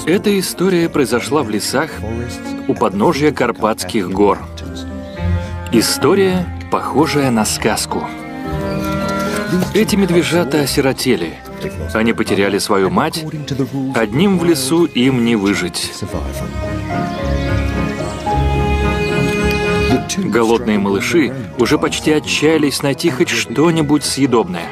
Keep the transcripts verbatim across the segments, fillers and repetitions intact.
Эта история произошла в лесах у подножья Карпатских гор. История, похожая на сказку. Эти медвежата осиротели. Они потеряли свою мать. Одним в лесу им не выжить. Голодные малыши уже почти отчаялись найти хоть что-нибудь съедобное.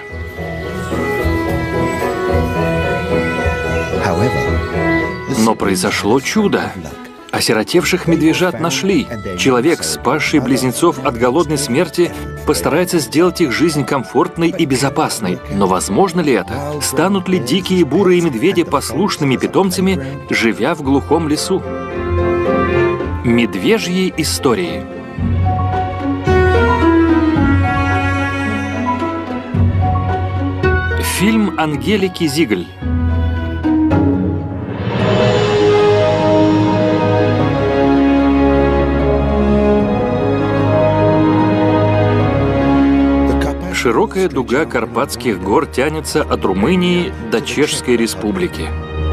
Но произошло чудо. Осиротевших медвежат нашли. Человек, спасший близнецов от голодной смерти, постарается сделать их жизнь комфортной и безопасной. Но возможно ли это? Станут ли дикие бурые медведи послушными питомцами, живя в глухом лесу? Медвежьи истории. Фильм Ангелики Зигль. Широкая дуга Карпатских гор тянется от Румынии до Чешской Республики.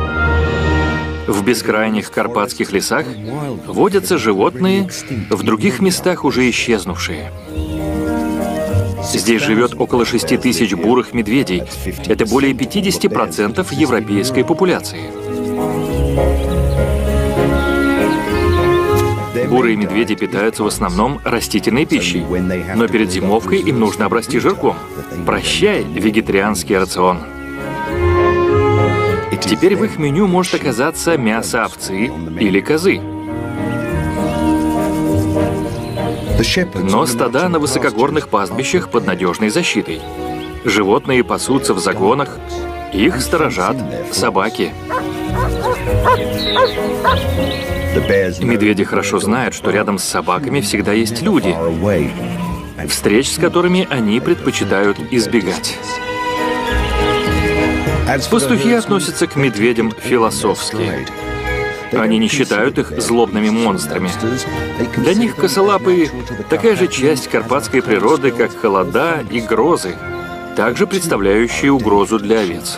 В бескрайних карпатских лесах водятся животные, в других местах уже исчезнувшие. Здесь живет около шести тысяч бурых медведей. Это более пятидесяти процентов европейской популяции. Бурые медведи питаются в основном растительной пищей, но перед зимовкой им нужно обрасти жирком. Прощай, вегетарианский рацион. Теперь в их меню может оказаться мясо овцы или козы. Но стада на высокогорных пастбищах под надежной защитой. Животные пасутся в загонах, их сторожат собаки. Медведи хорошо знают, что рядом с собаками всегда есть люди, встреч с которыми они предпочитают избегать. Пастухи относятся к медведям философски. Они не считают их злобными монстрами. Для них косолапые — такая же часть карпатской природы, как холода и грозы, также представляющие угрозу для овец.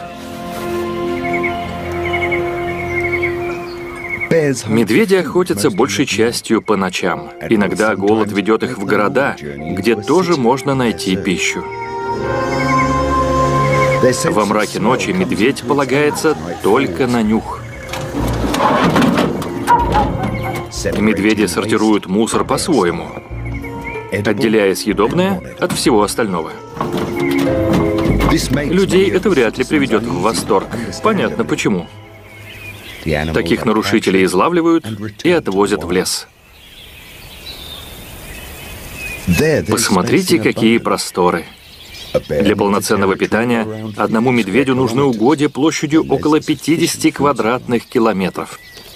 Медведи охотятся большей частью по ночам. Иногда голод ведет их в города, где тоже можно найти пищу. Во мраке ночи медведь полагается только на нюх. Медведи сортируют мусор по-своему, отделяя съедобное от всего остального. Людей это вряд ли приведет в восторг. Понятно почему. Таких нарушителей излавливают и отвозят в лес. Посмотрите, какие просторы. Для полноценного питания одному медведю нужны угодья площадью около пятидесяти квадратных километров.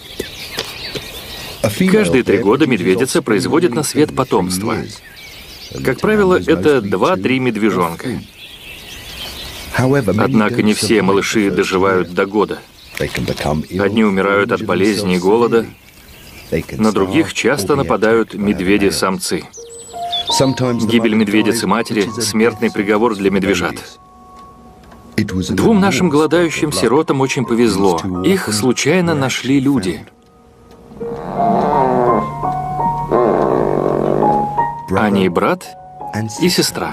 Каждые три года медведица производит на свет потомство. Как правило, это два-три медвежонка. Однако не все малыши доживают до года. Одни умирают от болезни и голода, на других часто нападают медведи-самцы. Гибель медведицы-матери – смертный приговор для медвежат. Двум нашим голодающим сиротам очень повезло. Их случайно нашли люди. Они брат и сестра.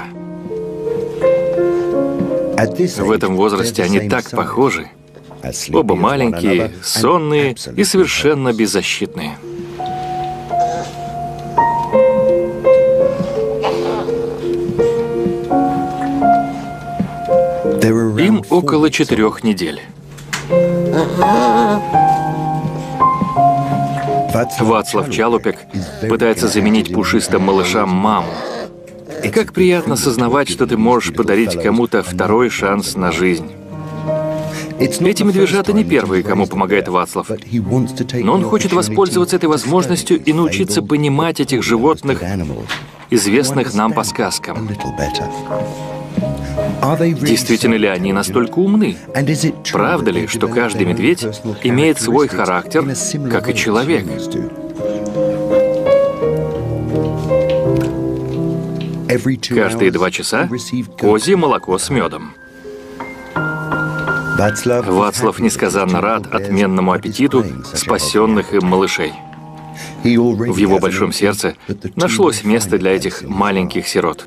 В этом возрасте они так похожи. Оба маленькие, сонные и совершенно беззащитные. Им около четырех недель. Вацлав Чалупек пытается заменить пушистым малышам маму. И как приятно сознавать, что ты можешь подарить кому-то второй шанс на жизнь. Эти медвежата не первые, кому помогает Вацлав. Но он хочет воспользоваться этой возможностью и научиться понимать этих животных, известных нам по сказкам. Действительно ли они настолько умны? Правда ли, что каждый медведь имеет свой характер, как и человек? Каждые два часа козье молоко с медом. Вацлав несказанно рад отменному аппетиту спасенных им малышей. В его большом сердце нашлось место для этих маленьких сирот.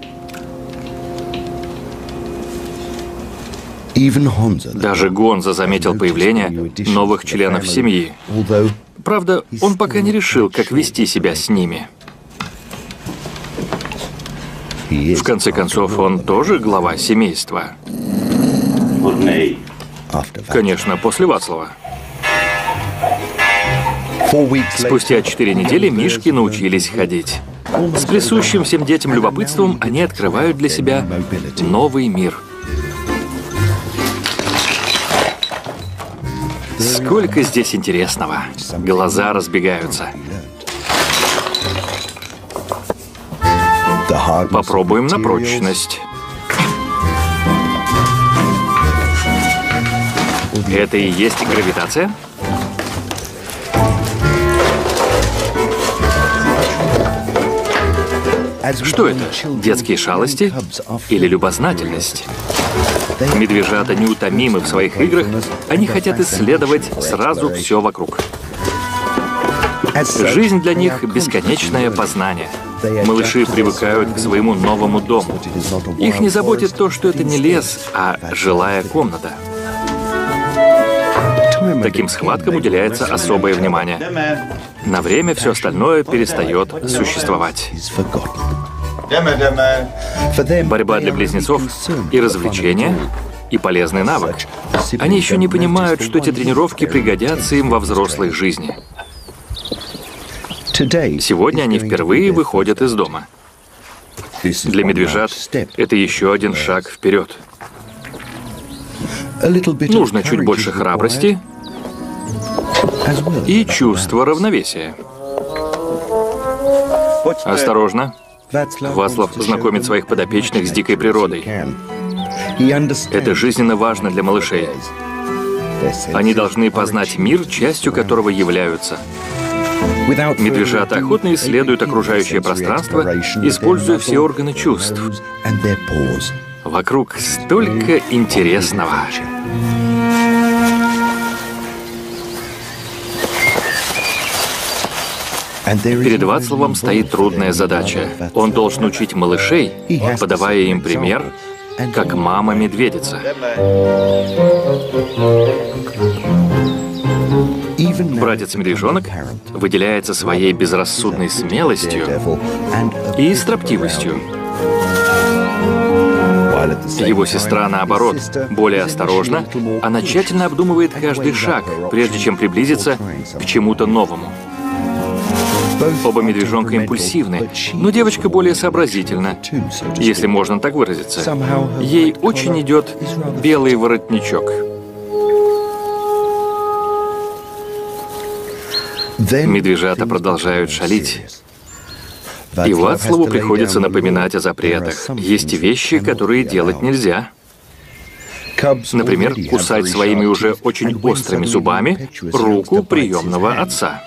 Даже Гонза заметил появление новых членов семьи. Правда, он пока не решил, как вести себя с ними. В конце концов, он тоже глава семейства. Конечно, после Вацлава. Спустя четыре недели мишки научились ходить. С присущим всем детям любопытством они открывают для себя новый мир. Сколько здесь интересного. Глаза разбегаются. Попробуем на прочность. Это и есть гравитация? Что это? Детские шалости или любознательность? Медвежата неутомимы в своих играх, они хотят исследовать сразу все вокруг. Жизнь для них — бесконечное познание. Малыши привыкают к своему новому дому. Их не заботит то, что это не лес, а жилая комната. Таким схваткам уделяется особое внимание. На время все остальное перестает существовать. Борьба для близнецов и развлечение, и полезный навык. Они еще не понимают, что эти тренировки пригодятся им во взрослой жизни. Сегодня они впервые выходят из дома. Для медвежат это еще один шаг вперед. Нужно чуть больше храбрости и чувство равновесия. Осторожно. Вацлав знакомит своих подопечных с дикой природой. Это жизненно важно для малышей. Они должны познать мир, частью которого являются. Медвежата охотно исследуют окружающее пространство, используя все органы чувств. Вокруг столько интересного. Перед Вацлавом стоит трудная задача. Он должен учить малышей, подавая им пример, как мама-медведица. Братец-медвежонок выделяется своей безрассудной смелостью и строптивостью. Его сестра, наоборот, более осторожна, она тщательно обдумывает каждый шаг, прежде чем приблизиться к чему-то новому. Оба медвежонка импульсивны, но девочка более сообразительна, если можно так выразиться. Ей очень идет белый воротничок. Медвежата продолжают шалить. И Вацлаву приходится напоминать о запретах. Есть вещи, которые делать нельзя. Например, кусать своими уже очень острыми зубами руку приемного отца.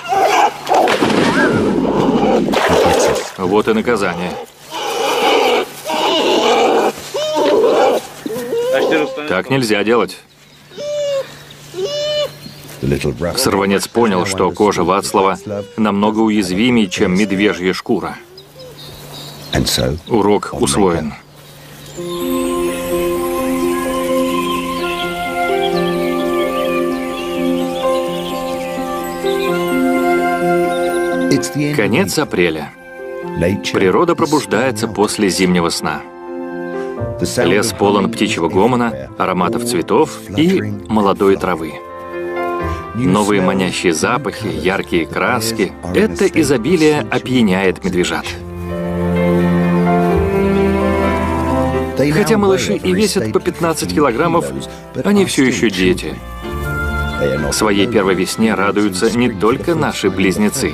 Вот и наказание. Так нельзя делать. Сорванец понял, что кожа Вацлава намного уязвимее, чем медвежья шкура. Урок усвоен. Конец апреля. Природа пробуждается после зимнего сна. Лес полон птичьего гомона, ароматов цветов и молодой травы. Новые манящие запахи, яркие краски — это изобилие опьяняет медвежат. Хотя малыши и весят по пятнадцать килограммов, они все еще дети. Своей первой весне радуются не только наши близнецы.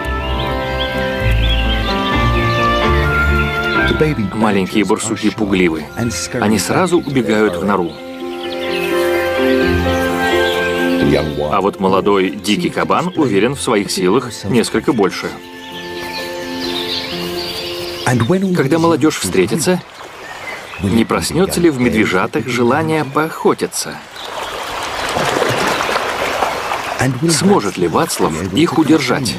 Маленькие барсуки пугливы. Они сразу убегают в нору. А вот молодой дикий кабан уверен в своих силах несколько больше. Когда молодежь встретится, Не проснется ли в медвежатах желание поохотиться? Сможет ли Вацлав их удержать?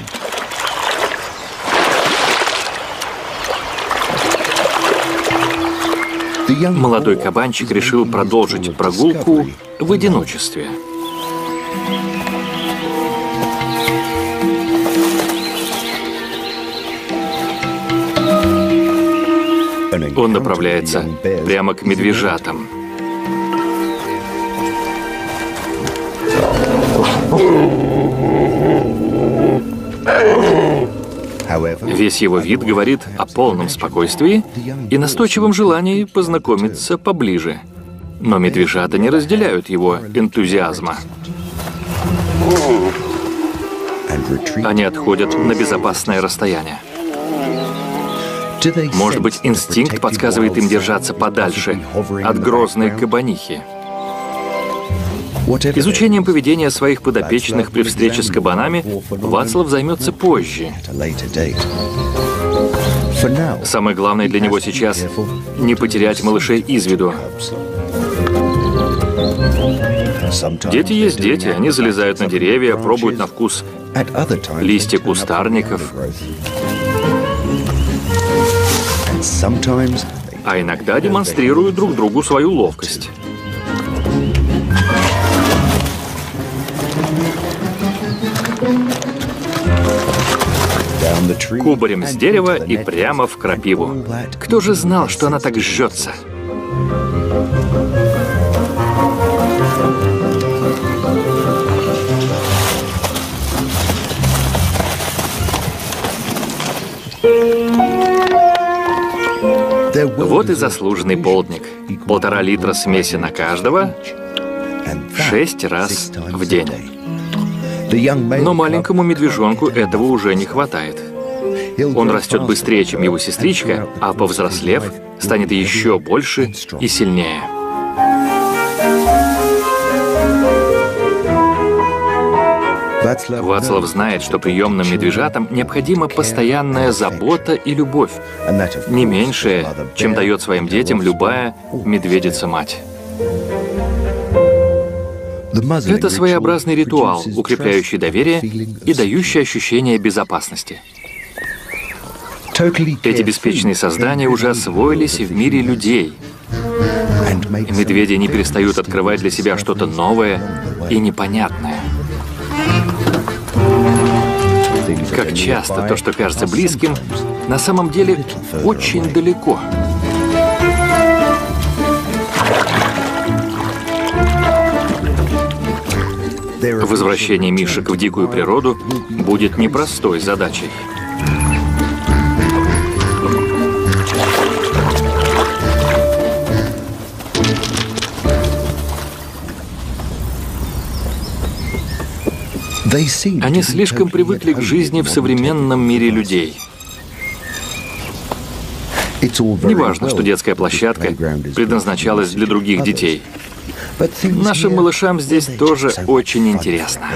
Молодой кабанчик решил продолжить прогулку в одиночестве. Он направляется прямо к медвежатам. Весь его вид говорит о полном спокойствии и настойчивом желании познакомиться поближе. Но медвежата не разделяют его энтузиазма. Они отходят на безопасное расстояние. Может быть, инстинкт подсказывает им держаться подальше от грозной кабанихи. Изучением поведения своих подопечных при встрече с кабанами Вацлав займется позже. Самое главное для него сейчас — не потерять малышей из виду. Дети есть дети, они залезают на деревья, пробуют на вкус листья кустарников. А иногда демонстрируют друг другу свою ловкость. Кубарем с дерева и прямо в крапиву. Кто же знал, что она так жжется? Вот и заслуженный полдник. Полтора литра смеси на каждого, шесть раз в день. Но маленькому медвежонку этого уже не хватает. Он растет быстрее, чем его сестричка, а повзрослев, станет еще больше и сильнее. Вацлав знает, что приемным медвежатам необходима постоянная забота и любовь, не меньшее, чем дает своим детям любая медведица-мать. Это своеобразный ритуал, укрепляющий доверие и дающий ощущение безопасности. Эти беспечные создания уже освоились в мире людей. Медведи не перестают открывать для себя что-то новое и непонятное. Как часто то, что кажется близким, на самом деле очень далеко. Возвращение мишек в дикую природу будет непростой задачей. Они слишком привыкли к жизни в современном мире людей. Неважно, что детская площадка предназначалась для других детей. Нашим малышам здесь тоже очень интересно.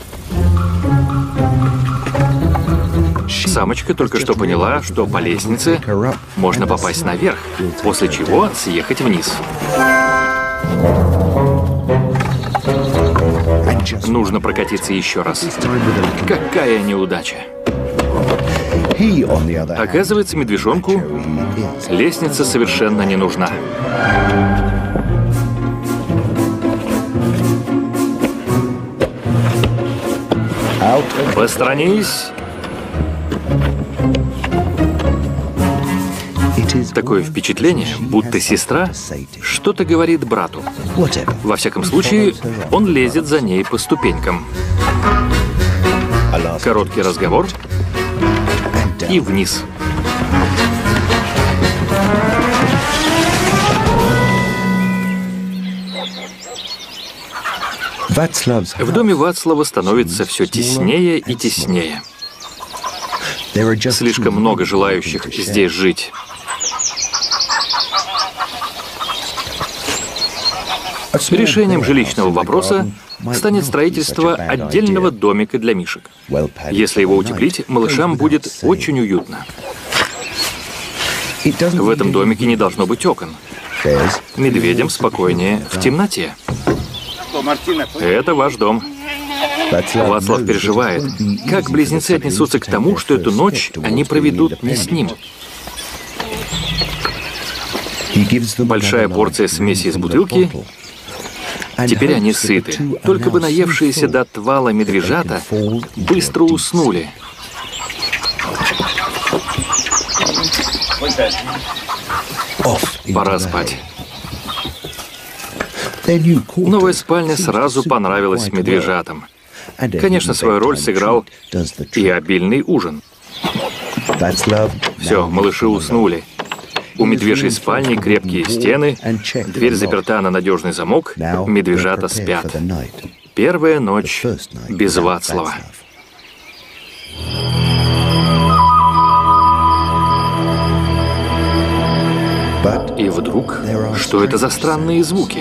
Самочка только что поняла, что по лестнице можно попасть наверх, после чего съехать вниз. Нужно прокатиться еще раз. Какая неудача! Оказывается, медвежонку лестница совершенно не нужна. Посторонись! Такое впечатление, будто сестра что-то говорит брату. Во всяком случае, он лезет за ней по ступенькам. Короткий разговор и вниз. В доме Вацлава становится все теснее и теснее. Слишком много желающих здесь жить. Решением жилищного вопроса станет строительство отдельного домика для мишек. Если его утеплить, малышам будет очень уютно. В этом домике не должно быть окон. Медведям спокойнее в темноте. Это ваш дом. Вацлав переживает, как близнецы отнесутся к тому, что эту ночь они проведут не с ним. Большая порция смеси из бутылки. Теперь они сыты. Только бы наевшиеся до отвала медвежата быстро уснули. Пора спать. Новая спальня сразу понравилась медвежатам. Конечно, свою роль сыграл и обильный ужин. Все, малыши уснули. У медвежьей спальни крепкие стены, дверь заперта на надежный замок, медвежата спят. Первая ночь без Вацлава. И вдруг, что это за странные звуки?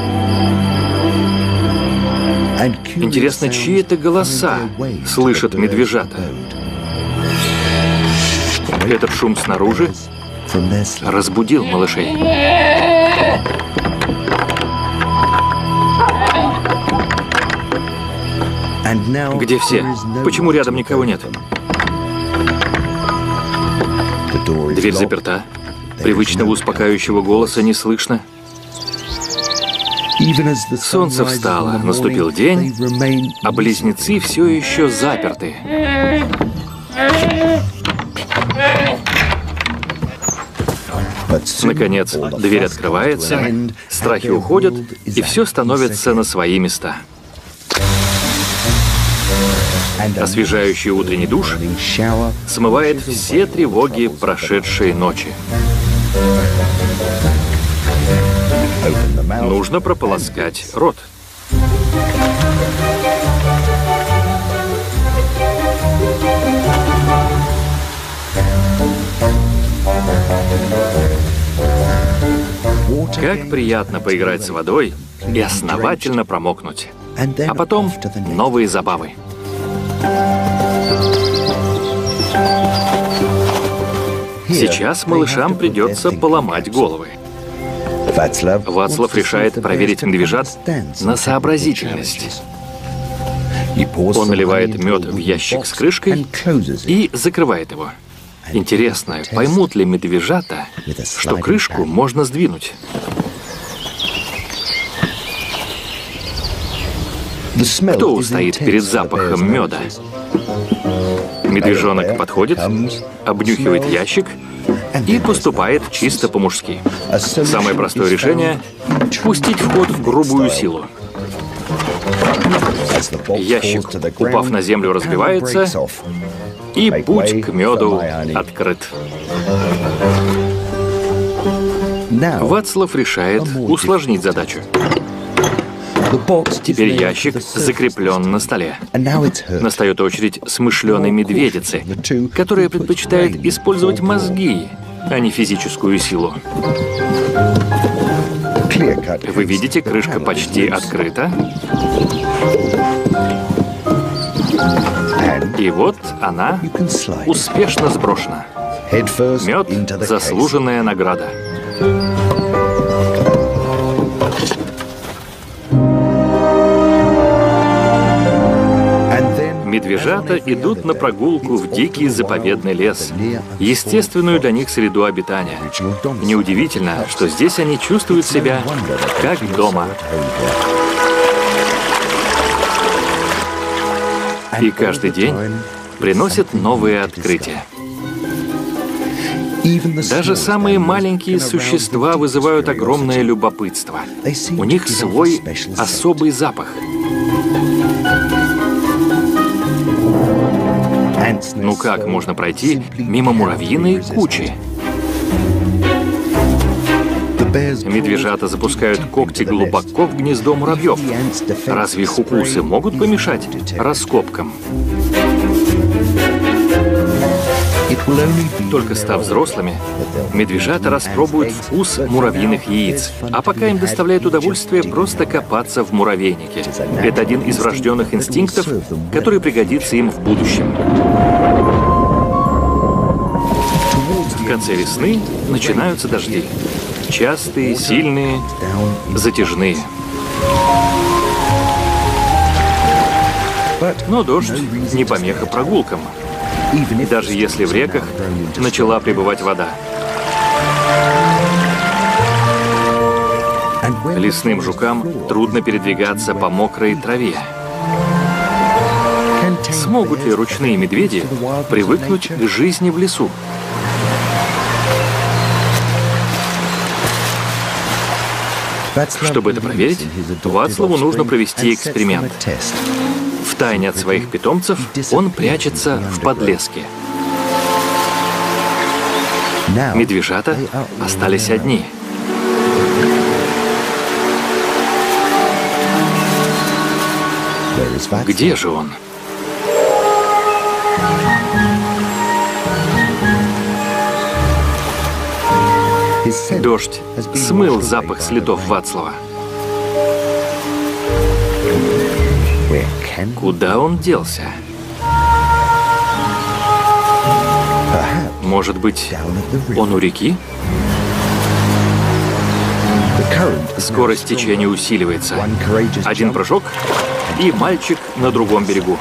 Интересно, чьи это голоса слышат медвежата? Этот шум снаружи разбудил малышей. Где все? Почему рядом никого нет? Дверь заперта. Привычного успокаивающего голоса не слышно. Солнце встало, наступил день, а близнецы все еще заперты. Наконец, дверь открывается, страхи уходят, и все становится на свои места. Освежающий утренний душ смывает все тревоги прошедшей ночи. Нужно прополоскать рот. Как приятно поиграть с водой и основательно промокнуть. А потом новые забавы. Сейчас малышам придется поломать головы. Вацлав решает проверить медвежат на сообразительность. Он наливает мед в ящик с крышкой и закрывает его. Интересно, поймут ли медвежата, что крышку можно сдвинуть? Кто устоит перед запахом меда? Медвежонок подходит, обнюхивает ящик и поступает чисто по-мужски. Самое простое решение – пустить в ход грубую силу. Ящик, упав на землю, разбивается, и путь к меду открыт. Вацлав решает усложнить задачу. Теперь ящик закреплен на столе. Настает очередь смышленой медведицы, которая предпочитает использовать мозги, а не физическую силу. Вы видите, крышка почти открыта. И вот она успешно сброшена. Мед – заслуженная награда. Медвежата идут на прогулку в дикий заповедный лес, естественную для них среду обитания. Неудивительно, что здесь они чувствуют себя как дома. И каждый день приносит новые открытия. Даже самые маленькие существа вызывают огромное любопытство. У них свой особый запах. Ну как можно пройти мимо муравьиной кучи? Медвежата запускают когти глубоко в гнездо муравьев. Разве их укусы могут помешать раскопкам? Только став взрослыми, медвежата распробуют вкус муравьиных яиц, а пока им доставляет удовольствие просто копаться в муравейнике. Это один из врожденных инстинктов, который пригодится им в будущем. В конце весны начинаются дожди. Частые, сильные, затяжные. Но дождь не помеха прогулкам, даже если в реках начала прибывать вода. Лесным жукам трудно передвигаться по мокрой траве. Смогут ли ручные медведи привыкнуть к жизни в лесу? Чтобы это проверить, Вацлаву нужно провести эксперимент. Втайне от своих питомцев он прячется в подлеске. Медвежата остались одни. Где же он? Дождь смыл запах следов Вацлава. Куда он делся? Может быть, он у реки? Скорость течения усиливается. Один прыжок, и мальчик на другом берегу.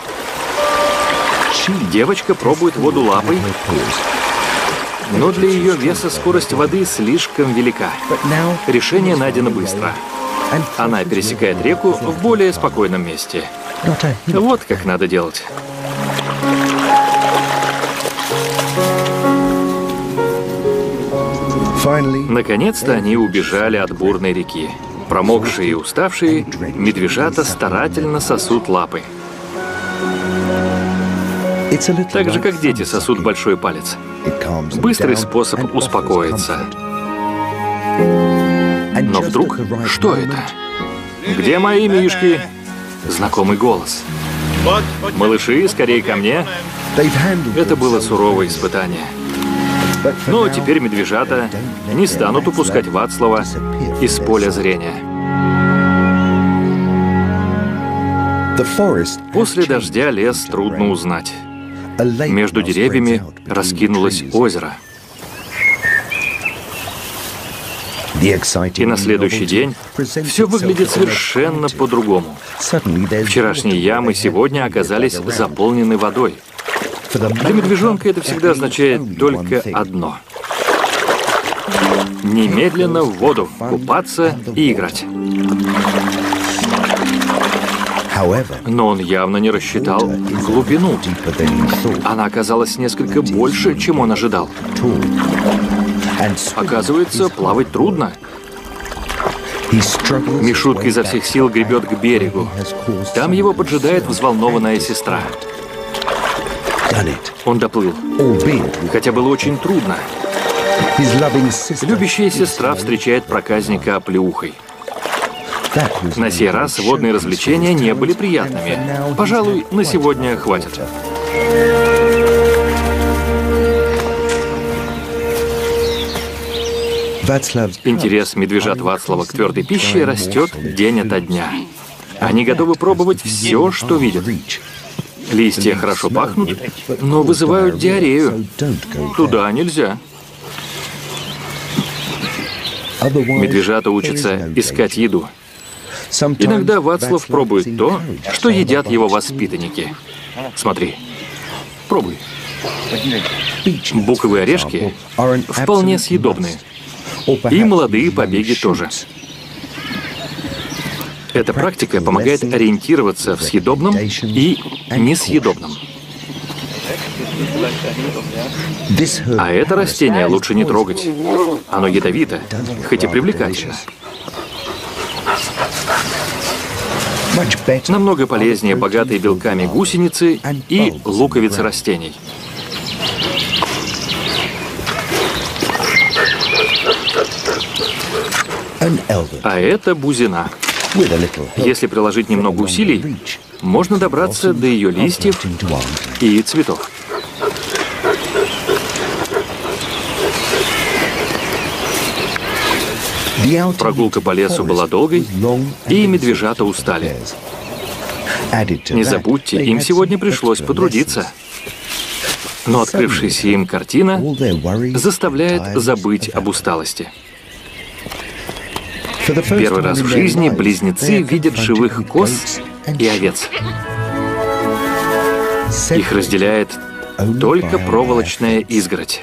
Девочка пробует воду лапой, но для ее веса скорость воды слишком велика. Решение найдено быстро. Она пересекает реку в более спокойном месте. Вот как надо делать. Наконец-то они убежали от бурной реки. Промокшие и уставшие, медвежата старательно сосут лапы. Так же, как дети сосут большой палец. Быстрый способ успокоиться. Но вдруг, что это? Где мои мишки? Знакомый голос. Малыши, скорее ко мне. Это было суровое испытание. Но теперь медвежата не станут упускать Вацлава из поля зрения. После дождя лес трудно узнать. Между деревьями раскинулось озеро. И на следующий день все выглядит совершенно по-другому. Вчерашние ямы сегодня оказались заполнены водой. Для медвежонка это всегда означает только одно. Немедленно в воду, купаться и играть. Но он явно не рассчитал глубину. Она оказалась несколько больше, чем он ожидал. Оказывается, плавать трудно. Мишутка изо всех сил гребет к берегу. Там его поджидает взволнованная сестра. Он доплыл, хотя было очень трудно. Любящая сестра встречает проказника оплеухой. На сей раз водные развлечения не были приятными. Пожалуй, на сегодня хватит. Интерес медвежат Вацлава к твердой пище растет день ото дня. Они готовы пробовать все, что видят. Листья хорошо пахнут, но вызывают диарею. Туда нельзя. Медвежата учатся искать еду. Иногда Вацлав пробует то, что едят его воспитанники. Смотри, пробуй. Буковые орешки вполне съедобные. И молодые побеги тоже. Эта практика помогает ориентироваться в съедобном и несъедобном. А это растение лучше не трогать. Оно ядовито, хоть и привлекательно. Намного полезнее богатые белками гусеницы и луковицы растений. А это бузина. Если приложить немного усилий, можно добраться до ее листьев и цветов. Прогулка по лесу была долгой, и медвежата устали. Не забудьте, им сегодня пришлось потрудиться. Но открывшаяся им картина заставляет забыть об усталости. В первый раз в жизни близнецы видят живых коз и овец. Их разделяет только проволочная изгородь.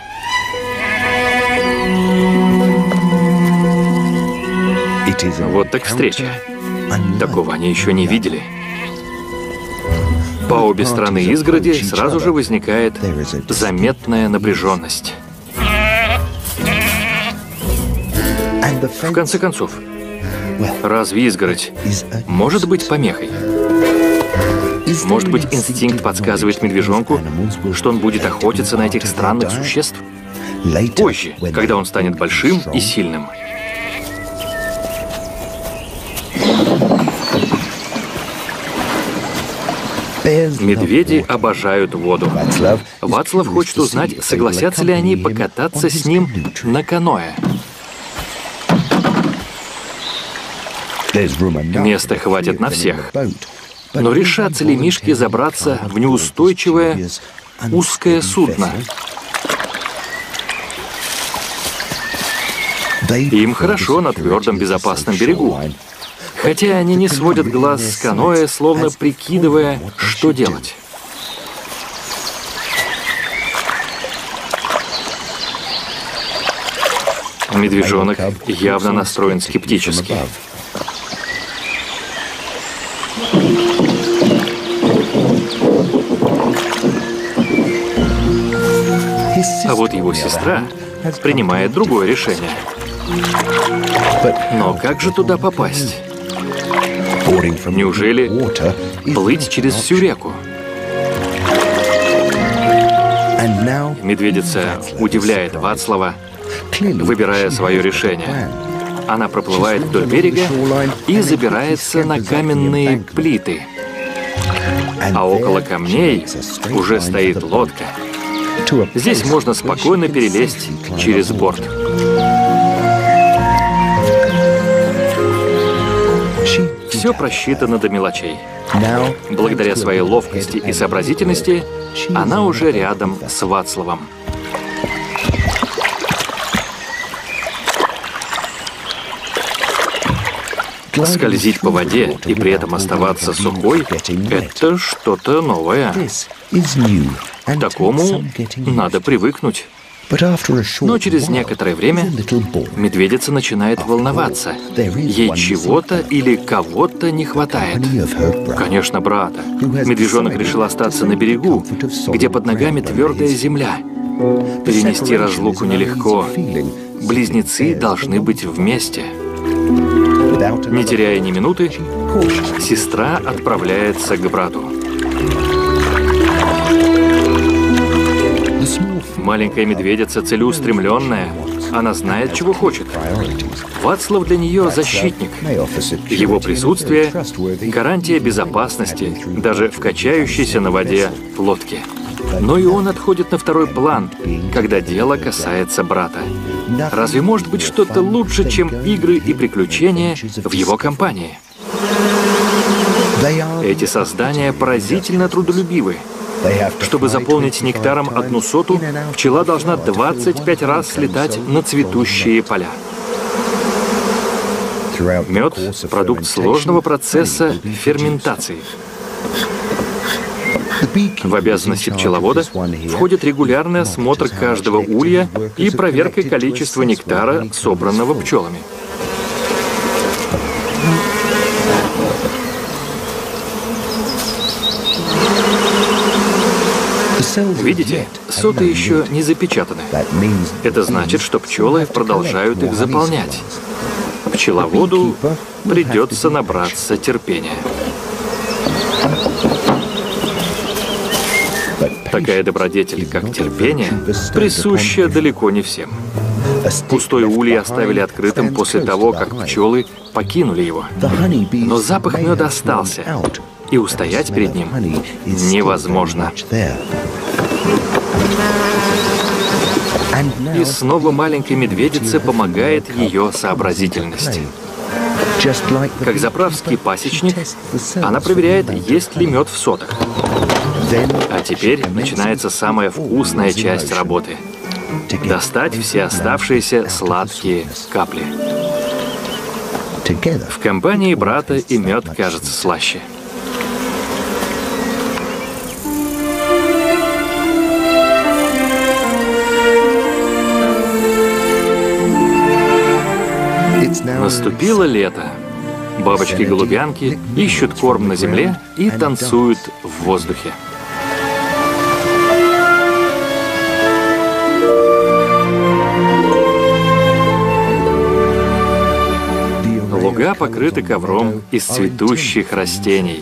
Вот так встреча. Такого они еще не видели. По обе стороны изгороди сразу же возникает заметная напряженность. В конце концов, разве изгородь может быть помехой? Может быть, инстинкт подсказывает медвежонку, что он будет охотиться на этих странных существ? Позже, когда он станет большим и сильным. Медведи обожают воду. Вацлав хочет узнать, согласятся ли они покататься с ним на каноэ. Места хватит на всех. Но решатся ли мишки забраться в неустойчивое узкое судно? Им хорошо на твердом безопасном берегу. Хотя они не сводят глаз с каноэ, словно прикидывая, что делать. Медвежонок явно настроен скептически. А вот его сестра принимает другое решение. Но как же туда попасть? Неужели плыть через всю реку? Медведица удивляет Вацлава, выбирая свое решение. Она проплывает вдоль берега и забирается на каменные плиты. А около камней уже стоит лодка. Здесь можно спокойно перелезть через борт. Все просчитано до мелочей. Благодаря своей ловкости и сообразительности она уже рядом с Вацлавом. Скользить по воде и при этом оставаться сухой — это что-то новое. К такому надо привыкнуть. Но через некоторое время медведица начинает волноваться. Ей чего-то или кого-то не хватает. Конечно, брата. Медвежонок решил остаться на берегу, где под ногами твердая земля. Перенести разлуку нелегко. Близнецы должны быть вместе. Не теряя ни минуты, сестра отправляется к брату. Маленькая медведица целеустремленная. Она знает, чего хочет. Вацлав для нее защитник. Его присутствие — гарантия безопасности, даже в качающейся на воде лодке. Но и он отходит на второй план, когда дело касается брата. Разве может быть что-то лучше, чем игры и приключения в его компании? Эти создания поразительно трудолюбивы. Чтобы заполнить нектаром одну соту, пчела должна двадцать пять раз слетать на цветущие поля. Мед — продукт сложного процесса ферментации. В обязанности пчеловода входит регулярный осмотр каждого улья и проверка количества нектара, собранного пчелами. Видите, соты еще не запечатаны. Это значит, что пчелы продолжают их заполнять. Пчеловоду придется набраться терпения. Такая добродетель, как терпение, присуща далеко не всем. Пустой улей оставили открытым после того, как пчелы покинули его. Но запах меда остался, и устоять перед ним невозможно. И снова маленькой медведице помогает ее сообразительность. Как заправский пасечник, она проверяет, есть ли мед в сотах. А теперь начинается самая вкусная часть работы — достать все оставшиеся сладкие капли. В компании брата и мед кажется слаще. Наступило лето. Бабочки-голубянки ищут корм на земле и танцуют в воздухе. Луга покрыты ковром из цветущих растений.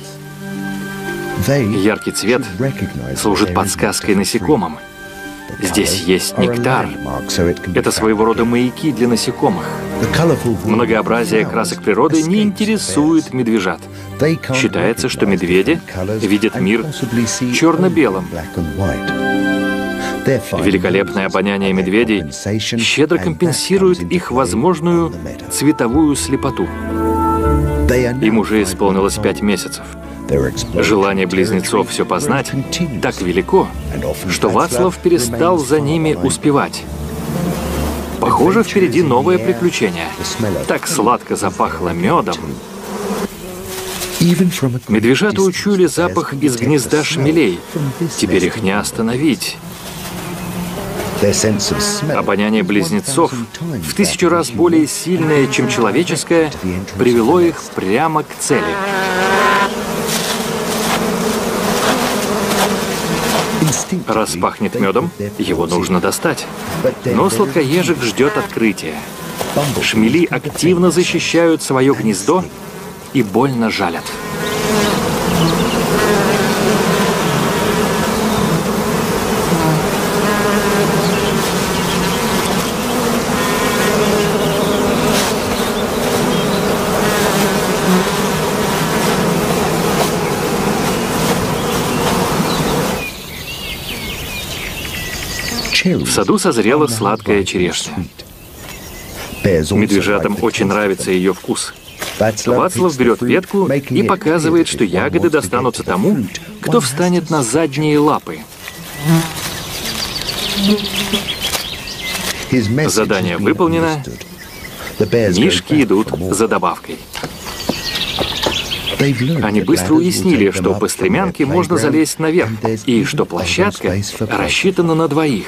Яркий цвет служит подсказкой насекомым. Здесь есть нектар. Это своего рода маяки для насекомых. Многообразие красок природы не интересует медвежат. Считается, что медведи видят мир черно-белым. Великолепное обоняние медведей щедро компенсирует их возможную цветовую слепоту. Им уже исполнилось пять месяцев. Желание близнецов все познать так велико, что Вацлав перестал за ними успевать. Похоже, впереди новое приключение. Так сладко запахло медом. Медвежата учуяли запах из гнезда шмелей. Теперь их не остановить. Обоняние близнецов, в тысячу раз более сильное, чем человеческое, привело их прямо к цели. Раз пахнет медом, его нужно достать. Но сладкоежек ждет открытия. Шмели активно защищают свое гнездо и больно жалят. В саду созрела сладкая черешня. Медвежатам очень нравится ее вкус. Вацлав берет ветку и показывает, что ягоды достанутся тому, кто встанет на задние лапы. Задание выполнено. Мишки идут за добавкой. Они быстро уяснили, что по стремянке можно залезть наверх, и что площадка рассчитана на двоих.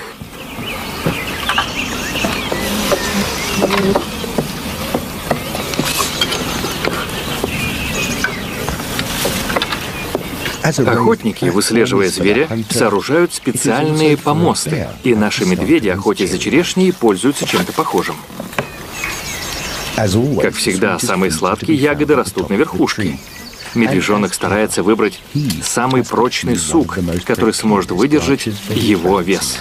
Охотники, выслеживая зверя, сооружают специальные помосты, и наши медведи, охотясь за черешней, пользуются чем-то похожим. Как всегда, самые сладкие ягоды растут на верхушке. Медвежонок старается выбрать самый прочный сук, который сможет выдержать его вес.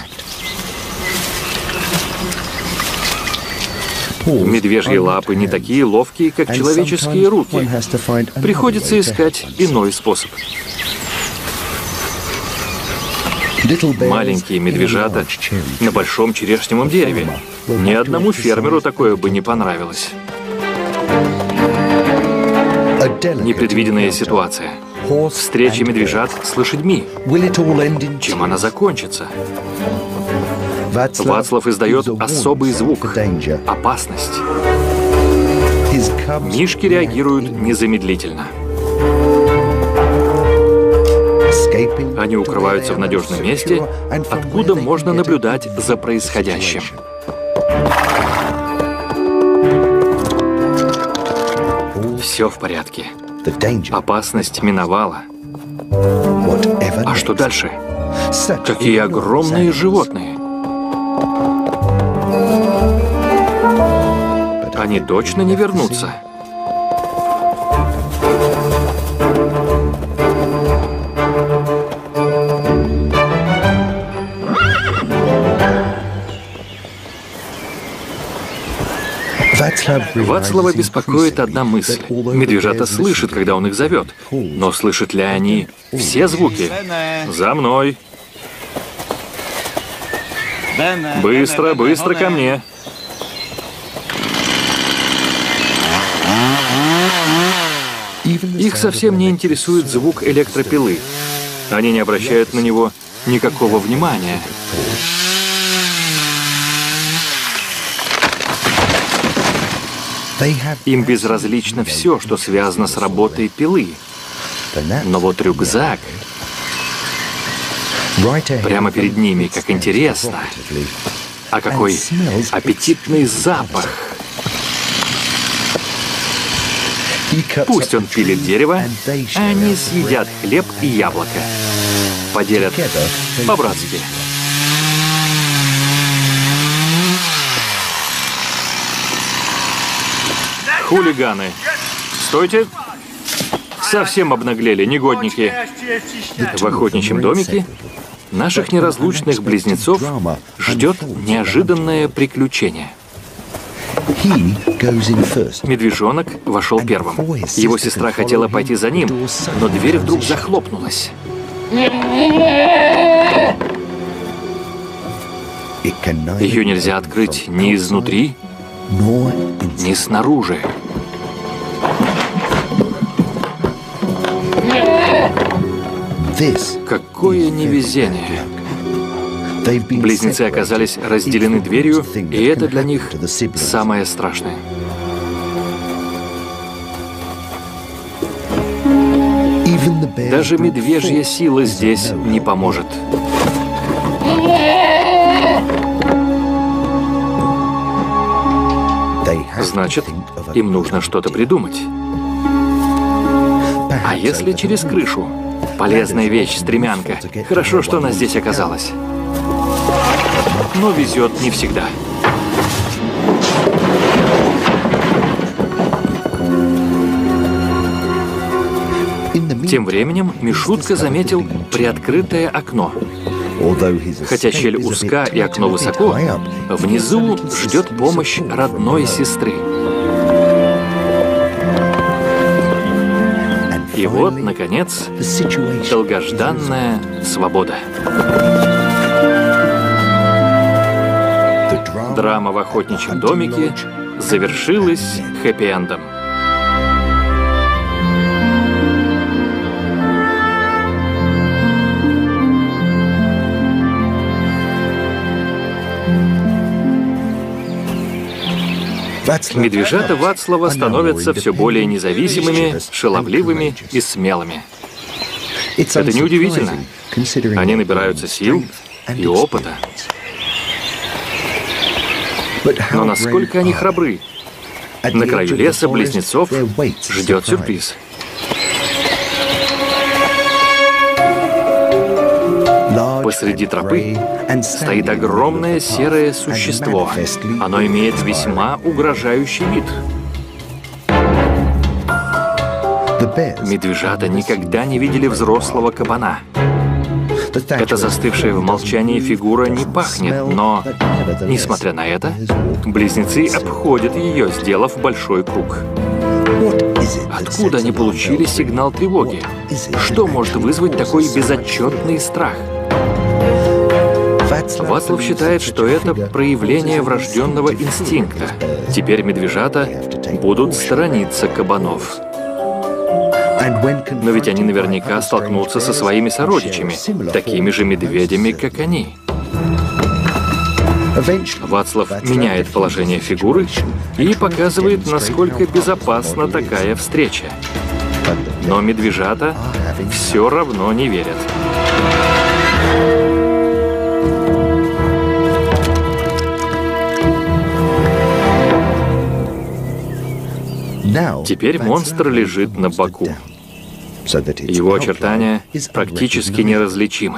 Медвежьи лапы не такие ловкие, как человеческие руки. Приходится искать иной способ. Маленькие медвежата на большом черешневом дереве. Ни одному фермеру такое бы не понравилось. Непредвиденная ситуация. Встреча медвежат с лошадьми. Чем она закончится? Вацлав издает особый звук — опасность. Мишки реагируют незамедлительно. Они укрываются в надежном месте, откуда можно наблюдать за происходящим. Все в порядке. Опасность миновала. А что дальше? Какие огромные животные! Они точно не вернутся. Вацлава беспокоит одна мысль. Медвежата слышат, когда он их зовет. Но слышат ли они все звуки? За мной! Быстро, быстро ко мне! Их совсем не интересует звук электропилы. Они не обращают на него никакого внимания. Им безразлично все, что связано с работой пилы. Но вот рюкзак прямо перед ними, как интересно. А какой аппетитный запах! Пусть он пилит дерево, а они съедят хлеб и яблоко. Поделят по-братски. Хулиганы. Стойте. Совсем обнаглели, негодники. В охотничьем домике наших неразлучных близнецов ждет неожиданное приключение. Медвежонок вошел первым. Его сестра хотела пойти за ним, но дверь вдруг захлопнулась. Ее нельзя открыть ни изнутри, ни снаружи. Какое невезение! Близнецы оказались разделены дверью, и это для них самое страшное. Даже медвежья сила здесь не поможет. Значит, им нужно что-то придумать. А если через крышу? Полезная вещь, стремянка. Хорошо, что она здесь оказалась. Но везет не всегда. Тем временем Мишутка заметил приоткрытое окно. Хотя щель узка и окно высоко, внизу ждет помощь родной сестры. И вот, наконец, долгожданная свобода. Драма в охотничьем домике завершилась хэппи-эндом. Медвежата Вацлава становятся все более независимыми, шаловливыми и смелыми. Это неудивительно. Они набираются сил и опыта. Но насколько они храбры? На краю леса близнецов ждет сюрприз. Посреди тропы стоит огромное серое существо. Оно имеет весьма угрожающий вид. Медвежата никогда не видели взрослого кабана. Эта застывшая в молчании фигура не пахнет, но, несмотря на это, близнецы обходят ее, сделав большой круг. Откуда они получили сигнал тревоги? Что может вызвать такой безотчетный страх? Вацлав считает, что это проявление врожденного инстинкта. Теперь медвежата будут сторониться кабанов. Но ведь они наверняка столкнутся со своими сородичами, такими же медведями, как они. Вацлав меняет положение фигуры и показывает, насколько безопасна такая встреча. Но медвежата все равно не верят. Теперь монстр лежит на боку. Его очертания практически неразличимы.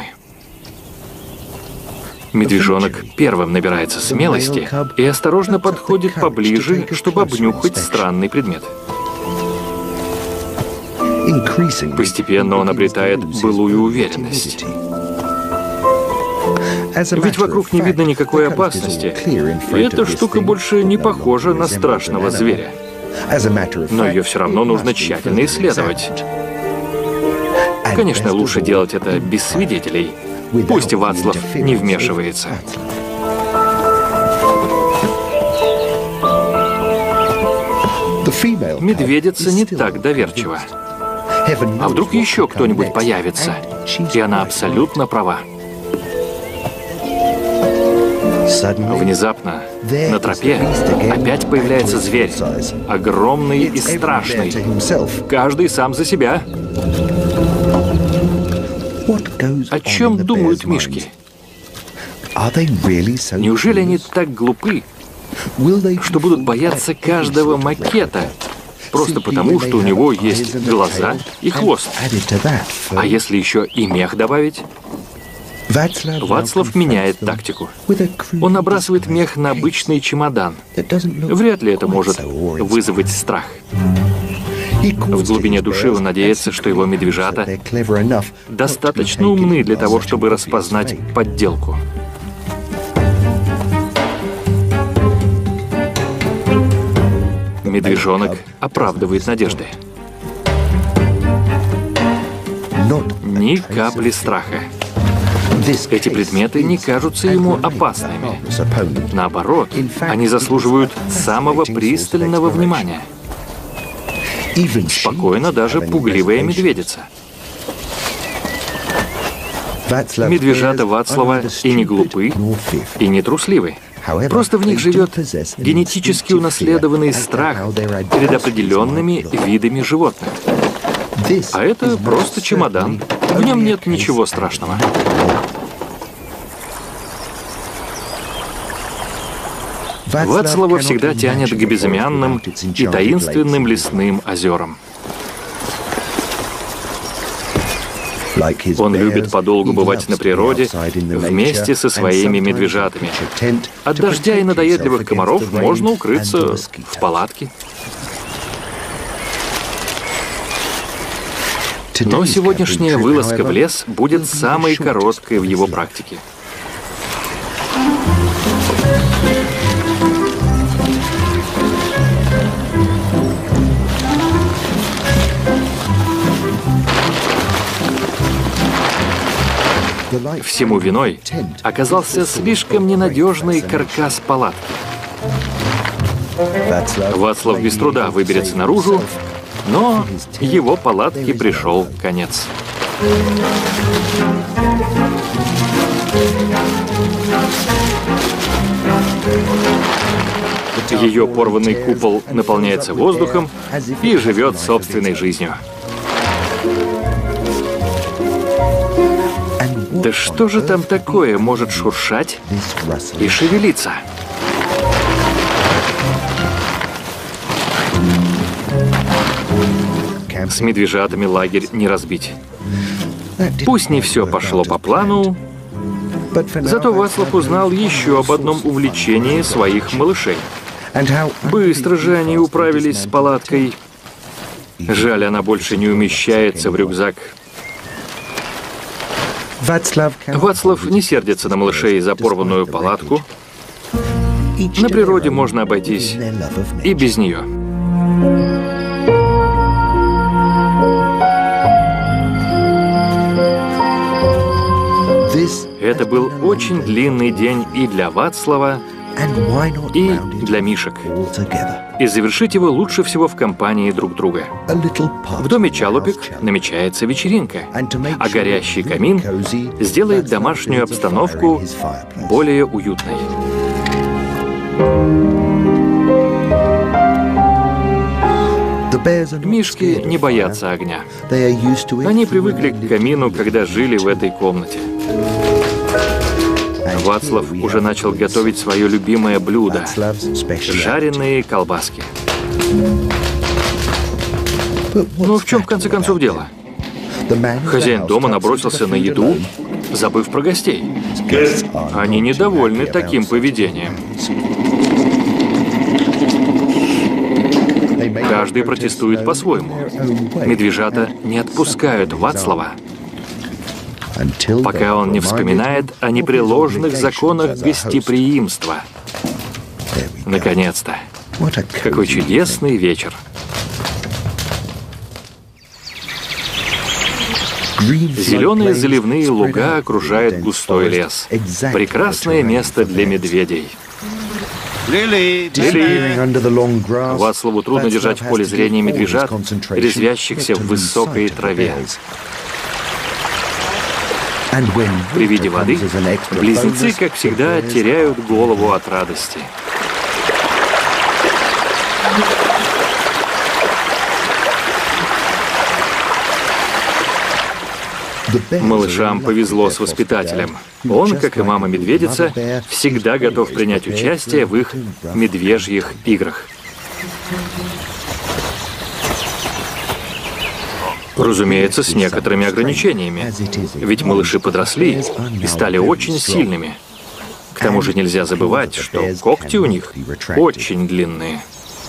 Медвежонок первым набирается смелости и осторожно подходит поближе, чтобы обнюхать странный предмет. Постепенно он обретает былую уверенность. Ведь вокруг не видно никакой опасности, и эта штука больше не похожа на страшного зверя. Но ее все равно нужно тщательно исследовать. Конечно, лучше делать это без свидетелей. Пусть Вацлав не вмешивается. Медведица не так доверчива. А вдруг еще кто-нибудь появится? И она абсолютно права. Внезапно на тропе опять появляется зверь, огромный и страшный. Каждый сам за себя. О чем думают мишки? Неужели они так глупы, что будут бояться каждого макета, просто потому, что у него есть глаза и хвост? А если еще и мех добавить? Вацлав меняет тактику. Он набрасывает мех на обычный чемодан. Вряд ли это может вызвать страх. В глубине души он надеется, что его медвежата достаточно умны для того, чтобы распознать подделку. Медвежонок оправдывает надежды. Ни капли страха. Эти предметы не кажутся ему опасными. Наоборот, они заслуживают самого пристального внимания. Спокойно даже пугливая медведица. Медвежата Вацлава и не глупы, и не трусливы. Просто в них живет генетически унаследованный страх перед определенными видами животных. А это просто чемодан. В нем нет ничего страшного. Вацлава всегда тянет к безымянным и таинственным лесным озерам. Он любит подолгу бывать на природе вместе со своими медвежатами. От дождя и надоедливых комаров можно укрыться в палатке. Но сегодняшняя вылазка в лес будет самой короткой в его практике. Всему виной оказался слишком ненадежный каркас палатки. Вацлав без труда выберется наружу, но его палатке пришел конец. Ее порванный купол наполняется воздухом и живет собственной жизнью. Да что же там такое может шуршать и шевелиться? С медвежатами лагерь не разбить. Пусть не все пошло по плану, зато Вацлав узнал еще об одном увлечении своих малышей. Быстро же они управились с палаткой. Жаль, она больше не умещается в рюкзак. Вацлав не сердится на малышей за порванную палатку. На природе можно обойтись и без нее. Это был очень длинный день и для Вацлава, и для мишек. И завершить его лучше всего в компании друг друга. В доме Чалупик намечается вечеринка, а горящий камин сделает домашнюю обстановку более уютной. Мишки не боятся огня. Они привыкли к камину, когда жили в этой комнате. Вацлав уже начал готовить свое любимое блюдо – жареные колбаски. Ну, в чем, в конце концов, дело? Хозяин дома набросился на еду, забыв про гостей. Они недовольны таким поведением. Каждый протестует по-своему. Медвежата не отпускают Вацлава, пока он не вспоминает о непреложных законах гостеприимства. Наконец-то. Какой чудесный вечер. Зеленые заливные луга окружают густой лес. Прекрасное место для медведей. Лили! Лили! Вацлаву трудно держать в поле зрения медвежат, резвящихся в высокой траве. При виде воды близнецы, как всегда, теряют голову от радости. Малышам повезло с воспитателем. Он, как и мама-медведица, всегда готов принять участие в их медвежьих играх. Разумеется, с некоторыми ограничениями. Ведь малыши подросли и стали очень сильными. К тому же нельзя забывать, что когти у них очень длинные.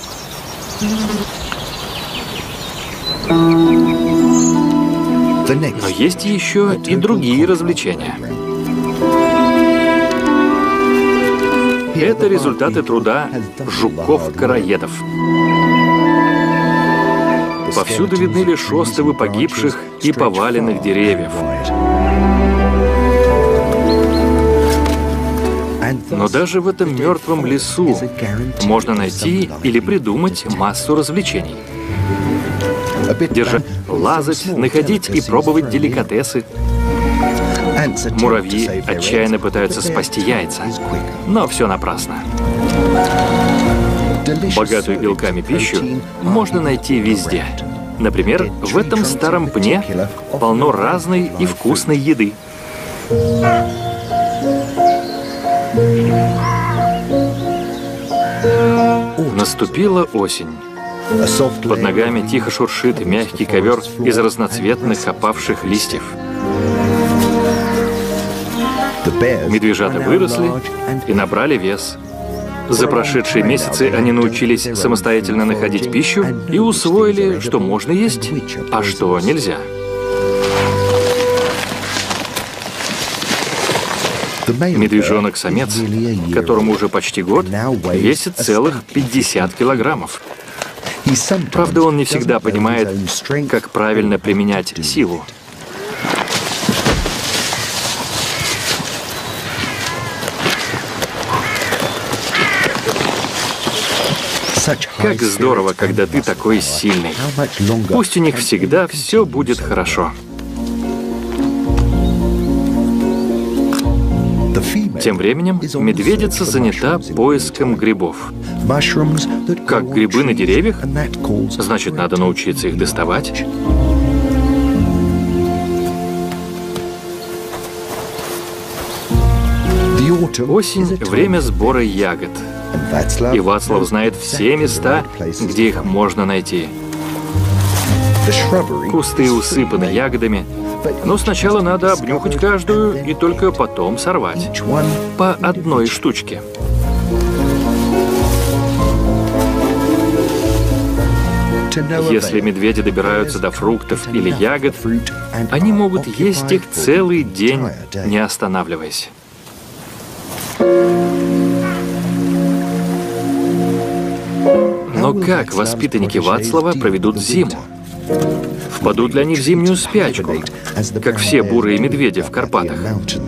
Но есть еще и другие развлечения. Это результаты труда жуков-короедов. Повсюду видны лишь остовы погибших и поваленных деревьев. Но даже в этом мертвом лесу можно найти или придумать массу развлечений. Держа, лазать, находить и пробовать деликатесы. Муравьи отчаянно пытаются спасти яйца, но все напрасно. Богатую белками пищу можно найти везде. Например, в этом старом пне полно разной и вкусной еды. Наступила осень. Под ногами тихо шуршит мягкий ковер из разноцветных опавших листьев. Медвежата выросли и набрали вес. За прошедшие месяцы они научились самостоятельно находить пищу и усвоили, что можно есть, а что нельзя. Медвежонок-самец, которому уже почти год, весит целых пятьдесят килограммов. Правда, он не всегда понимает, как правильно применять силу. Как здорово, когда ты такой сильный. Пусть у них всегда все будет хорошо. Тем временем медведица занята поиском грибов. Как грибы на деревьях, значит, надо научиться их доставать. Осень — время сбора ягод. И Вацлав знает все места, где их можно найти. Кусты усыпаны ягодами, но сначала надо обнюхать каждую и только потом сорвать. По одной штучке. Если медведи добираются до фруктов или ягод, они могут есть их целый день, не останавливаясь. Но как воспитанники Вацлава проведут зиму? Впадут ли они в зимнюю спячку, как все бурые медведи в Карпатах?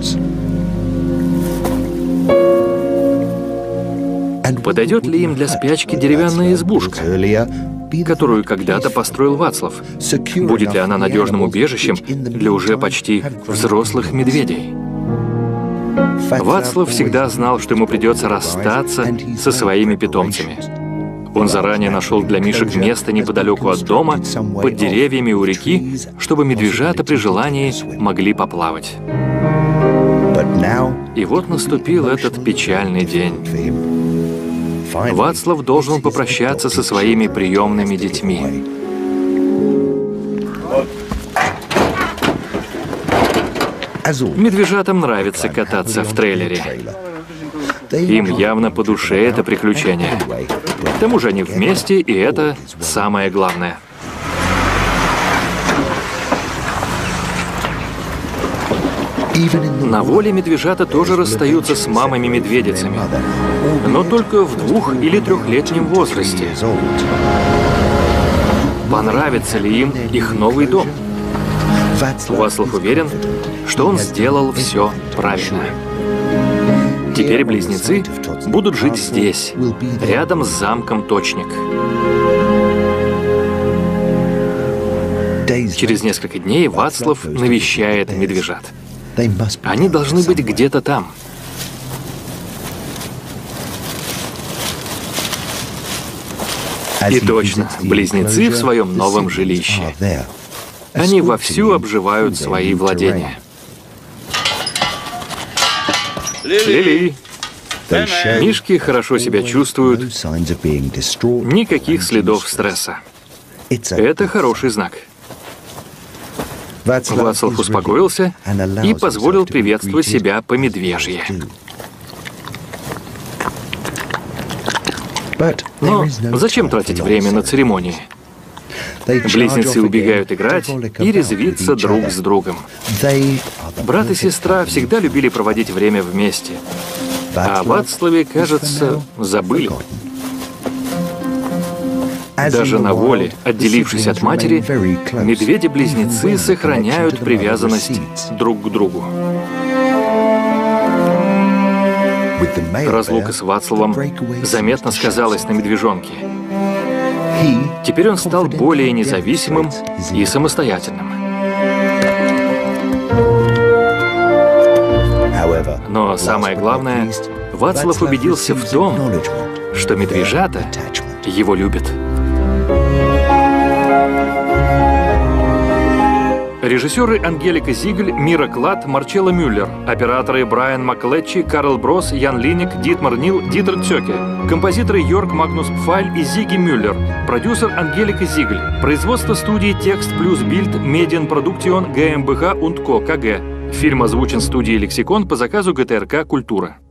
Подойдет ли им для спячки деревянная избушка, которую когда-то построил Вацлав? Будет ли она надежным убежищем для уже почти взрослых медведей? Вацлав всегда знал, что ему придется расстаться со своими питомцами. Он заранее нашел для мишек место неподалеку от дома, под деревьями у реки, чтобы медвежата при желании могли поплавать. И вот наступил этот печальный день. Вацлав должен попрощаться со своими приемными детьми. Медвежатам нравится кататься в трейлере. Им явно по душе это приключение. К тому же они вместе, и это самое главное. На воле медвежата тоже расстаются с мамами-медведицами, но только в двух- или трехлетнем возрасте. Понравится ли им их новый дом? Вацлав уверен, что он сделал все правильно. Теперь близнецы будут жить здесь, рядом с замком Точник. Через несколько дней Вацлав навещает медвежат. Они должны быть где-то там. И точно, близнецы в своем новом жилище. Они вовсю обживают свои владения. Лили! Мишки хорошо себя чувствуют. Никаких следов стресса. Это хороший знак. Вацлав успокоился и позволил приветствовать себя по-медвежье. Но зачем тратить время на церемонии? Близнецы убегают играть и резвиться друг с другом. Брат и сестра всегда любили проводить время вместе. А о Вацлаве, кажется, забыли. Даже на воле, отделившись от матери, медведи-близнецы сохраняют привязанность друг к другу. Разлука с Вацлавом заметно сказалась на медвежонке. Теперь он стал более независимым и самостоятельным. Но самое главное, Вацлав убедился в том, что медвежата его любят. Режиссеры Ангелика Зигль, Мира Клад, Марчелло Мюллер. Операторы Брайан Макклетчи, Карл Брос, Ян Линник, Дитмар Нил, Дитер Цёке. Композиторы Йорк Магнус Пфайль и Зиги Мюллер. Продюсер Ангелика Зигль. Производство студии Текст плюс Бильд, Медиан Продуктион, ГМБХ und Co. КГ. Фильм озвучен студией Лексикон по заказу ГТРК «Культура».